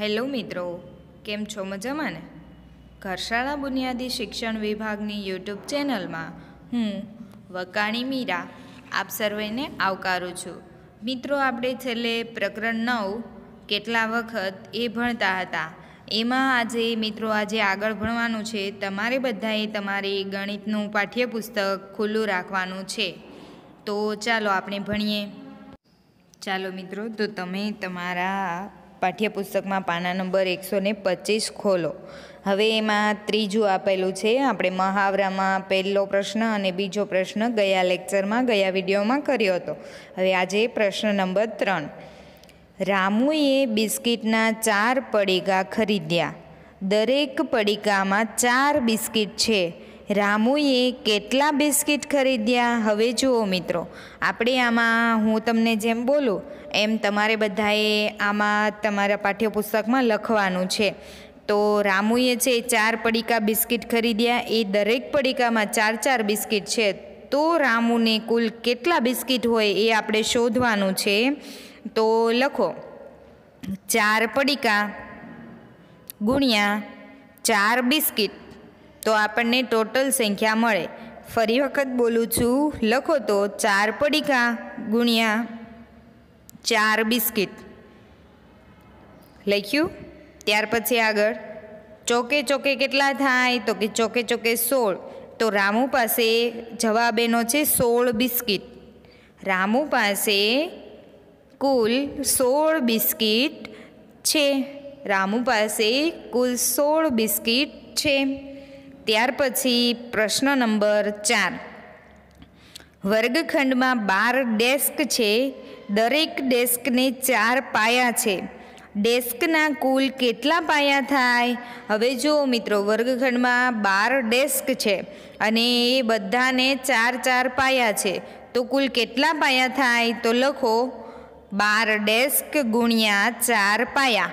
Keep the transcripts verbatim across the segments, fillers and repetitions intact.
Hello મિત્રો, કેમ છો? મજામાં ને? ઘરશાળા બુનિયાદી શિક્ષણ વિભાગની યુટ્યુબ ચેનલમાં હું વકાણી મીરા આપ સર્વેને આવકારું છું. મિત્રો, આપણે છેલ્લે પ્રકરણ નવ કેટલા વખત એ ભણતા હતા. એમાં આજે મિત્રો આજે આગળ ભણવાનું છે. તમારે બધાએ તમારી ગણિતનું પાઠ્યપુસ્તક ખુલ્લું રાખવાનું છે. તો ચાલો આપણે ભણીએ. ચાલો મિત્રો, તો તમે તમારા પાઠ્યપુસ્તકમાં પાના નંબર એકસો ને પચીસ ખોલો. હવે એમાં ત્રીજું આપેલું છે. આપણે મહાવરામાં પહેલો પ્રશ્ન અને બીજો પ્રશ્ન ગયા લેક્ચરમાં ગયા વિડીયોમાં કર્યો હતો. હવે આજે પ્રશ્ન નંબર ત્રણ. રામુએ બિસ્કિટના ચાર પડીકા ખરીદ્યા. દરેક પડીકામાં ચાર બિસ્કિટ છે. રામુએ કેટલા બિસ્કિટ ખરીદ્યા? હવે જુઓ મિત્રો, આપણે આમાં હું તમને જેમ બોલું એમ તમારે બધાએ આમાં તમારા પાઠ્યપુસ્તકમાં લખવાનું છે. તો રામુએ છે ચાર પડીકા બિસ્કિટ ખરીદ્યા. એ દરેક પડીકામાં ચાર ચાર બિસ્કિટ છે. તો રામુને કુલ કેટલા બિસ્કિટ હોય એ આપણે શોધવાનું છે. તો લખો, ચાર પડીકા ગુણ્યા ચાર બિસ્કિટ, તો આપણને ટોટલ સંખ્યા મળે. ફરી વખત બોલું છું, લખો તો ચાર પડીકા ગુણ્યા ચાર બિસ્કિટ. લખ્યું? ત્યાર પછી આગળ ચોકે ચોકે કેટલા થાય? તો કે ચોકે ચોકે સોળ. તો રામુ પાસે જવાબ એનો છે સોળ બિસ્કિટ. રામુ પાસે કુલ સોળ બિસ્કિટ છે. રામુ પાસે કુલ સોળ બિસ્કિટ છે. ત્યાર પછી પ્રશ્ન નંબર ચાર. વર્ગખંડમાં બાર ડેસ્ક છે. દરેક ડેસ્કને ચાર પાયા છે. ડેસ્કના કુલ કેટલા પાયા થાય? હવે જુઓ મિત્રો, વર્ગખંડમાં બાર ડેસ્ક છે અને એ બધાને ચાર ચાર પાયા છે. તો કુલ કેટલા પાયા થાય? તો લખો, બાર ડેસ્ક ગુણ્યા ચાર પાયા.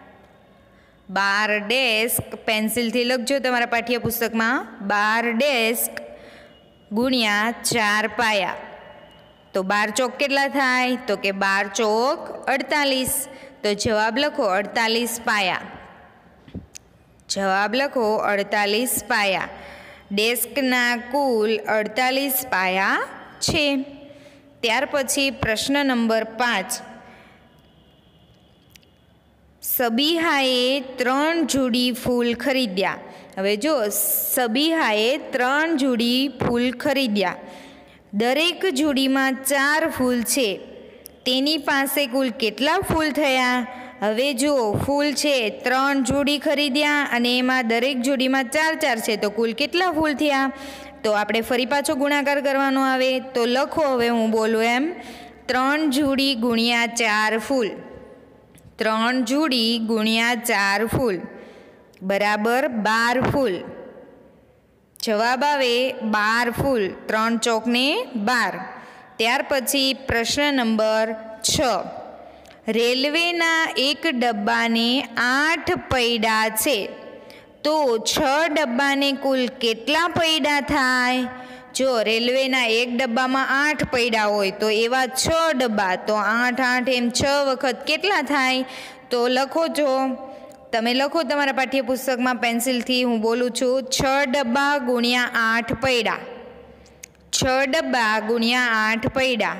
બાર ડેસ્ક પેન્સિલથી લખજો તમારા પાઠ્યપુસ્તકમાં. બાર ડેસ્ક ગુણ્યા ચાર પાયા. તો બાર ચોક કેટલા થાય? તો કે બાર ચોક અડતાલીસ. તો જવાબ લખો અડતાલીસ પાયા. જવાબ લખો અડતાલીસ પાયા. ડેસ્કના કુલ અડતાલીસ પાયા છે. ત્યાર પછી પ્રશ્ન નંબર પાંચ. સબીહાએ ત્રણ જોડી ફૂલ ખરીદ્યા. હવે જો, સબીહાએ ત્રણ જોડી ફૂલ ખરીદ્યા. દરેક જોડીમાં ચાર ફૂલ છે. તેની પાસે કુલ કેટલા ફૂલ થયા? હવે જુઓ, ફૂલ છે ત્રણ જોડી ખરીદ્યા અને એમાં દરેક જોડીમાં ચાર ચાર છે. તો કુલ કેટલા ફૂલ થયા? તો આપણે ફરી પાછો ગુણાકાર કરવાનો આવે. તો લખો, હવે હું બોલું એમ, ત્રણ જોડી ગુણ્યા ચાર ફૂલ. ત્રણ જોડી ગુણ્યા ચાર ફૂલ બરાબર બાર ફૂલ. જવાબ આવે બાર ફૂલ. ત્રણ ચોકને બાર. ત્યાર પછી પ્રશ્ન નંબર છ. રેલવેના એક ડબ્બાને આઠ પૈડા છે. તો છ ડબ્બાને કુલ કેટલા પૈડા થાય? જો રેલવેના એક ડબ્બામાં આઠ પૈડા હોય તો એવા છ ડબ્બા. તો આઠ આઠ એમ છ વખત કેટલા થાય? તો લખો છો, તમે લખો તમારા પાઠ્યપુસ્તકમાં પેન્સિલથી. હું બોલું છું, છ ડબ્બા ગુણ્યા આઠ પૈડા. છ ડબ્બા ગુણ્યા આઠ પૈડા.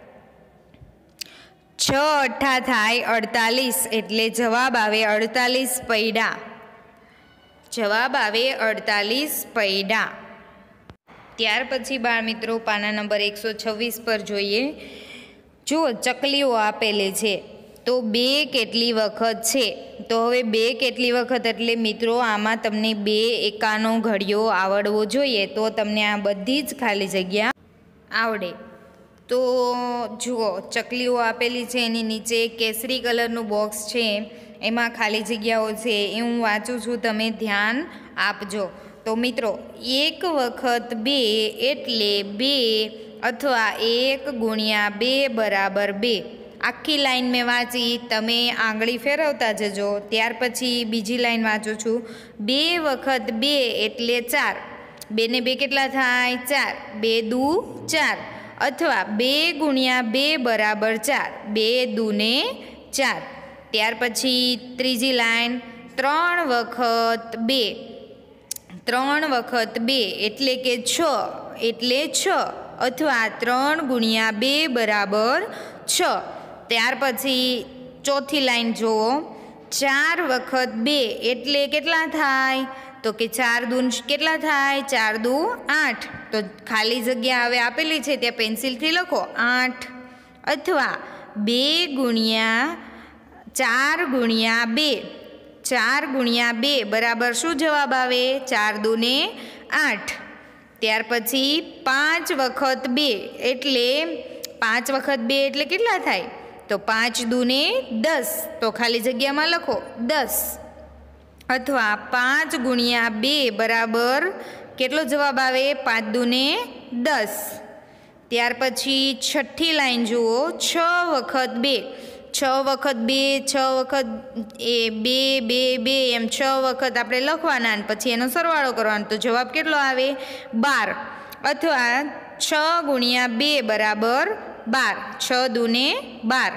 છ અઠ્ઠા થાય અડતાલીસ. એટલે જવાબ આવે અડતાલીસ પૈડા. જવાબ આવે અડતાલીસ પૈડા. ત્યાર પછી બાળ મિત્રો પાના નંબર એકસો છવ્વીસ પર જોઈએ. જુઓ, ચકલીઓ આપેલી છે. તો બે કેટલી વખત છે? તો હવે બે કેટલી વખત એટલે મિત્રો આમાં તમને બે એકાનો ઘડિયો આવડવો જોઈએ. તો તમને આ બધી જ ખાલી જગ્યા આવડે. તો જુઓ, ચકલીઓ આપેલી છે. એની નીચે કેસરી કલરનું બોક્સ છે. એમાં ખાલી જગ્યાઓ છે. એ હું વાંચું છું, તમે ધ્યાન આપજો. તો મિત્રો, એક વખત બે એટલે બે અથવા એક ગુણ્યા બે બરાબર બે. આખી લાઈન મેં વાંચી, તમે આંગળી ફેરવતા જજો. ત્યાર પછી બીજી લાઈન વાંચું છું, બે વખત બે એટલે ચાર. બે ને બે કેટલા થાય? ચાર. બે દુ ચાર. અથવા બે ગુણ્યા બે બરાબર ચાર. બે દૂને ચાર. ત્યાર પછી ત્રીજી લાઈન ત્રણ વખત બે, ત્રણ વખત બે એટલે કે છ એટલે છ, અથવા ત્રણ ગુણ્યા બે બરાબર છ. ત્યાર પછી ચોથી લાઈન જુઓ, ચાર વખત બે એટલે કેટલા થાય? તો કે ચાર દૂ કેટલા થાય? ચાર દુ આઠ. તો ખાલી જગ્યા હવે આપેલી છે ત્યાં પેન્સિલથી લખો આઠ. અથવા બે ગુણ્યા ચાર ગુણ્યા બે, ચાર ગુણ્યા બે બરાબર શું જવાબ આવે? ચાર દૂને આઠ. ત્યાર પછી પાંચ વખત બે એટલે પાંચ વખત બે એટલે કેટલા થાય? તો પાંચ દૂને દસ. તો ખાલી જગ્યામાં લખો દસ. અથવા પાંચ ગુણ્યા બે બરાબર કેટલો જવાબ આવે? પાંચ દૂને દસ. ત્યાર પછી છઠ્ઠી લાઈન જુઓ, છ વખત બે, છ વખત બે, છ વખત એ બે બે બે એમ છ વખત આપણે લખવાના અને પછી એનો સરવાળો કરવાનો. તો જવાબ કેટલો આવે? બાર. અથવા છ ગુણ્યા બે બરાબર બાર, છ દૂને બાર.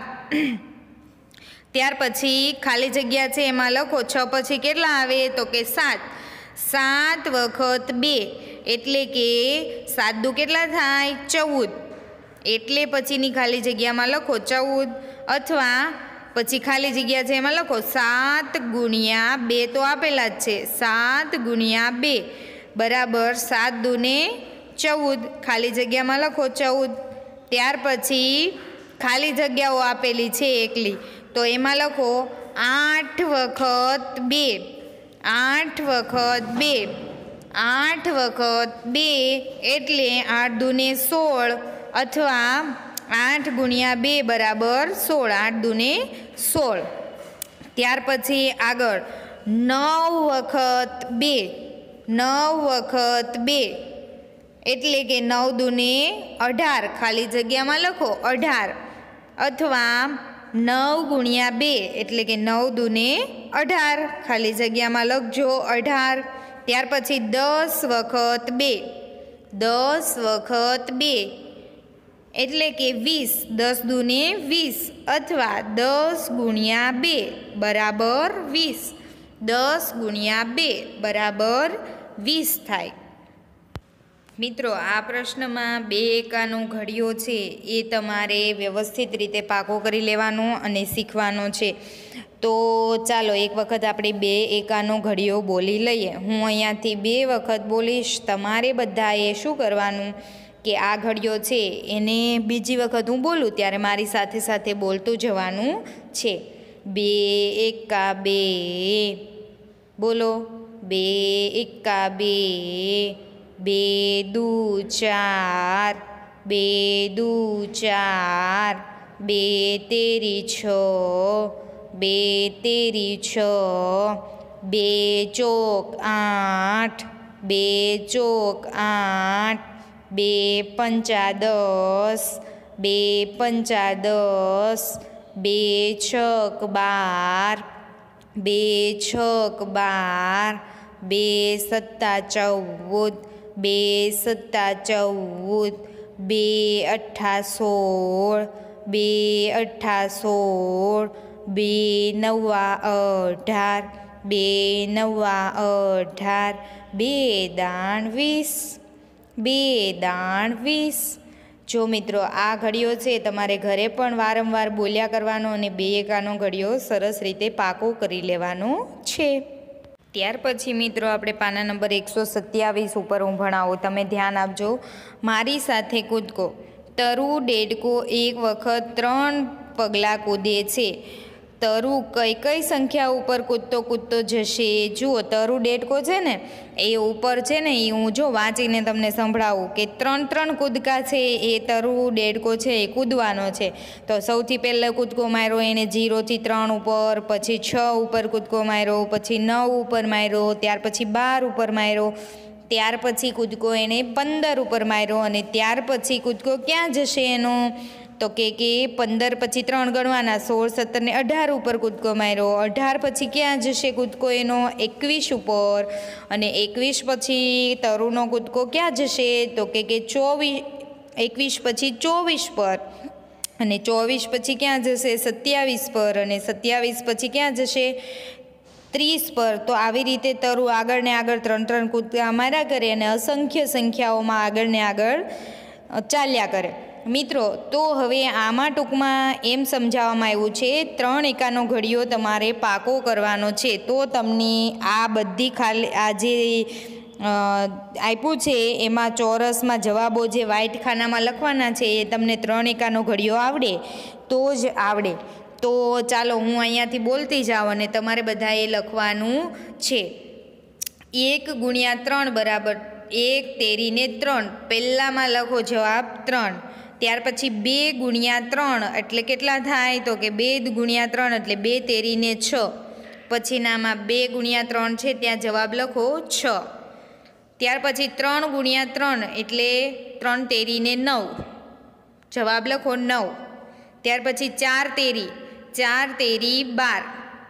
ત્યાર પછી ખાલી જગ્યા છે એમાં લખો છ પછી કેટલા આવે? તો કે સાત. સાત વખત બે એટલે કે સાત દુ કેટલા થાય? ચૌદ. એટલે પછીની ખાલી જગ્યામાં લખો ચૌદ. અથવા પછી ખાલી જગ્યા છે એમાં લખો સાત ગુણ્યા બે, તો આપેલા જ છે સાત ગુણ્યા બે બરાબર સાત દૂને ચૌદ. ખાલી જગ્યામાં લખો ચૌદ. ત્યાર પછી ખાલી જગ્યાઓ આપેલી છે એકલી, તો એમાં લખો આઠ વખત બે, આઠ વખત બે, આઠ વખત બે એટલે આઠ દૂને સોળ. અથવા આઠ ગુણ્યા બે બરાબર સોળ, આઠ દૂને સોળ. ત્યાર પછી આગળ નવ વખત બે, નવ વખત બે એટલે કે નવ દૂને અઢાર. ખાલી જગ્યામાં લખો અઢાર. અથવા નવ ગુણ્યા બે એટલે કે નવ દૂને અઢાર. ખાલી જગ્યામાં લખજો અઢાર. ત્યાર પછી દસ વખત બે, દસ વખત બે એટલે કે વીસ, દસ દૂને વીસ. અથવા દસ ગુણ્યા બે બરાબર વીસ, દસ ગુણ્યા બે બરાબર વીસ થાય. મિત્રો, આ પ્રશ્નમાં બે એકાનો ઘડિયો છે એ તમારે વ્યવસ્થિત રીતે પાકો કરી લેવાનો અને શીખવાનો છે. તો ચાલો એક વખત આપણે બે એકાનો ઘડિયો બોલી લઈએ. હું અહીંયાથી બે વખત બોલીશ. તમારે બધાએ શું કરવાનું કે આ ઘડિયો છે એને બીજી વખત હું બોલું ત્યારે મારી સાથે સાથે બોલતું જવાનું છે. બે એકા બે, બોલો. બે એકા બે, બે દુ ચાર, બે દુ ચાર, બે તેરી છ, બે તેરી છ, બે ચોક આઠ, બે ચોક આઠ, બે પંચા દસ, બે પંચા દસ, બે છક બાર, બે છક બાર, બે સત્તા ચૌદ, બે સત્તા ચૌદ, બે અઠ્ઠા સોળ, બે અઠ્ઠા સોળ, બે નવ્વા અઢાર, બે નવ્વા અઢાર, બે દાણ વીસ, બે દાણ વીસ. જો મિત્રો, આ ઘડિયો છે તમારે ઘરે પણ વારંવાર બોલ્યા કરવાનો અને બે એકાનો ઘડિયો સરસ રીતે પાકો કરી લેવાનો છે. ત્યાર પછી મિત્રો આપણે પાના નંબર એકસો સત્યાવીસ ઉપર હું ભણાવું. તમે ધ્યાન આપજો. મારી સાથે કૂદકો. તરુ દેડકો એક વખત ત્રણ પગલાં કૂદે છે. તરુ કઈ કઈ સંખ્યા ઉપર કૂદતો કૂદતો જશે? જુઓ, તરુ દેડકો છે ને એ ઉપર છે ને એ હું જો વાંચીને તમને સંભળાવું કે ત્રણ ત્રણ કૂદકા છે એ તરુ દેડકો છે એ કૂદવાનો છે. તો સૌથી પહેલાં કૂદકો માર્યો એને જીરોથી ત્રણ ઉપર, પછી છ ઉપર કૂદકો માર્યો, પછી નવ ઉપર માર્યો, ત્યાર પછી બાર ઉપર માર્યો, ત્યાર પછી કૂદકો એણે પંદર ઉપર માર્યો અને ત્યાર પછી કૂદકો ક્યાં જશે એનો? તો કે કે પંદર પછી ત્રણ ગણવાના, સોળ સત્તર ને અઢાર ઉપર કૂદકો માર્યો. અઢાર પછી ક્યાં જશે કૂદકો એનો? એકવીસ ઉપર. અને એકવીસ પછી તરુનો કૂદકો ક્યાં જશે? તો કે કે ચોવીસ, એકવીસ પછી ચોવીસ પર. અને ચોવીસ પછી ક્યાં જશે? સત્યાવીસ પર. અને સત્યાવીસ પછી ક્યાં જશે? ત્રીસ પર. તો આવી રીતે તરું આગળ ને આગળ ત્રણ ત્રણ કૂદકા માર્યા કરે અને અસંખ્ય સંખ્યાઓમાં આગળ ને આગળ ચાલ્યા કરે. મિત્રો, તો હવે આમાં ટૂંકમાં એમ સમજાવવામાં આવ્યું છે, ત્રણ એકાનો ઘડિયો તમારે પાકો કરવાનો છે. તો તમને આ બધી ખાલી આ જે આપ્યું છે એમાં ચોરસમાં જવાબો જે વ્હાઇટ ખાનામાં લખવાના છે એ તમને ત્રણ એકાનો ઘડિયો આવડે તો જ આવડે. તો ચાલો હું અહીંયાથી બોલતી જાઉં અને તમારે બધાએ લખવાનું છે. એક ગુણ્યા ત્રણ બરાબર એક તેરીને ત્રણ. પહેલાંમાં લખો જવાબ ત્રણ. ત્યાર પછી બે ગુણ્યા ત્રણ એટલે કેટલા થાય? તો કે બે ગુણ્યા ત્રણ એટલે બે તેરીને છ. પછીનામાં બે ગુણ્યા ત્રણ છે ત્યાં જવાબ લખો છ. ત્યાર પછી ત્રણ ગુણ્યા ત્રણ એટલે ત્રણ તેરીને નવ. જવાબ લખો નવ. ત્યાર પછી ચાર તેરી, ચાર તેરી બાર.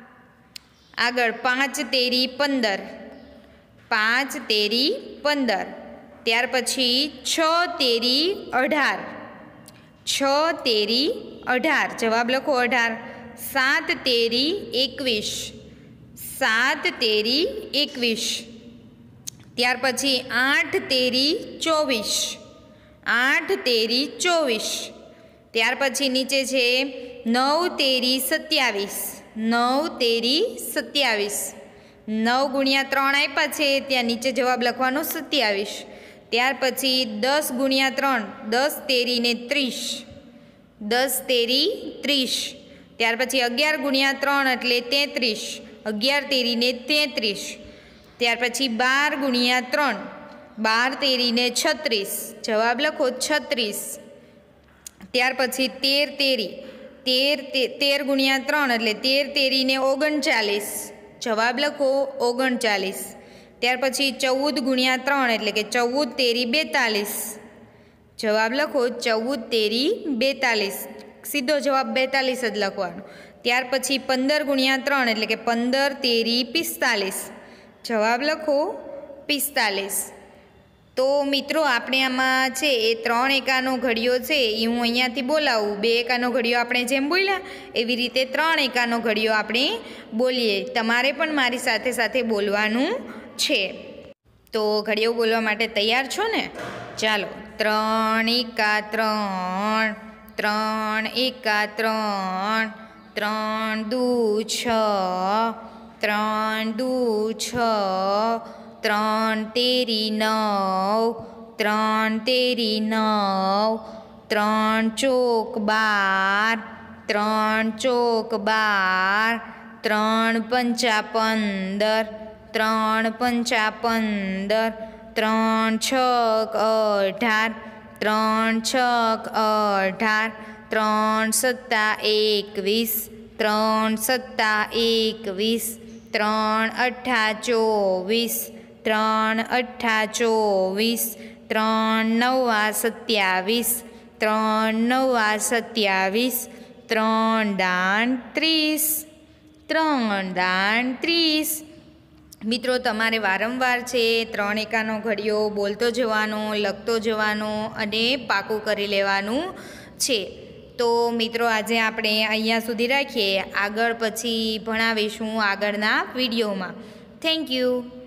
આગળ પાંચ તેરી પંદર, પાંચ તેરી પંદર. ત્યાર પછી છ તેરી અઢાર, છ તેરી અઢાર. જવાબ લખો અઢાર. સાત તેરી એકવીસ, સાત તેરી એકવીસ. ત્યાર પછી આઠ તેરી ચોવીસ, આઠ તેરી ચોવીસ. ત્યાર પછી નીચે છે નવ તેરી સત્યાવીસ, નવ તેરી સત્યાવીસ. નવ ગુણ્યા ત્રણ આપ્યા છે ત્યાં નીચે જવાબ લખવાનો સત્યાવીસ. ત્યાર પછી દસ ગુણ્યા ત્રણ, દસ તેરીને ત્રીસ, દસ તેરી ત્રીસ. ત્યાર પછી અગિયાર ગુણ્યા ત્રણ એટલે તેત્રીસ, અગિયાર તેરીને તેત્રીસ. ત્યાર પછી બાર ગુણ્યા ત્રણ, બાર તેરીને છત્રીસ. જવાબ લખો છત્રીસ. ત્યાર પછી તેર તેરી, તેર તેર ગુણ્યા ત્રણ એટલે તેર તેરીને ઓગણચાલીસ. જવાબ લખો ઓગણચાલીસ. ત્યાર પછી ચૌદ ગુણ્યા ત્રણ એટલે કે ચૌદ તેરી બેતાલીસ. જવાબ લખો ચૌદ તેરી બેતાલીસ. સીધો જવાબ બેતાલીસ જ લખવાનો. ત્યાર પછી પંદર ગુણ્યા ત્રણ એટલે કે પંદર તેરી પિસ્તાલીસ. જવાબ લખો પિસ્તાલીસ. તો મિત્રો આપણે આમાં છે એ ત્રણ એકાનો ઘડિયો છે એ હું અહીંયાથી બોલાવું. બે એકાનો ઘડિયો આપણે જેમ બોલ્યા એવી રીતે ત્રણ એકાનો ઘડિયો આપણે બોલીએ. તમારે પણ મારી સાથે સાથે બોલવાનું છે. તો ઘડિયો બોલવા માટે તૈયાર છો ને? ચાલો. ત્રણ એકા ત્રણ, ત્રણ એકા ત્રણ, ત્રણ દુ છ, ત્રણ દુ છ, ત્રણ તેરી નવ, ત્રણ તેરી નવ, ત્રણ ચોક બાર, ત્રણ ચોક બાર, ત્રણ પંચા પંદર, ત્રણ પંચા પંદર, ત્રણ છક અઢાર, ત્રણ છક અઢાર, ત્રણ સત્તા એકવીસ, ત્રણ સત્તા એકવીસ, ત્રણ અઠ્ઠા ચોવીસ, ત્રણ અઠ્ઠા ચોવીસ, ત્રણ નવા સત્યાવીસ, ત્રણ નવા સત્યાવીસ, ત્રણ દાન ત્રીસ, ત્રણ દાન ત્રીસ. મિત્રો તમારે વારંવાર છે ત્રણ એકાનો ઘડિયો બોલતો જવાનો, લખતો જવાનો અને પાકું કરી લેવાનું છે. તો મિત્રો આજે આપણે અહીંયા સુધી રાખીએ. આગળ પછી ભણાવીશું આગળના વિડીયોમાં. Thank you.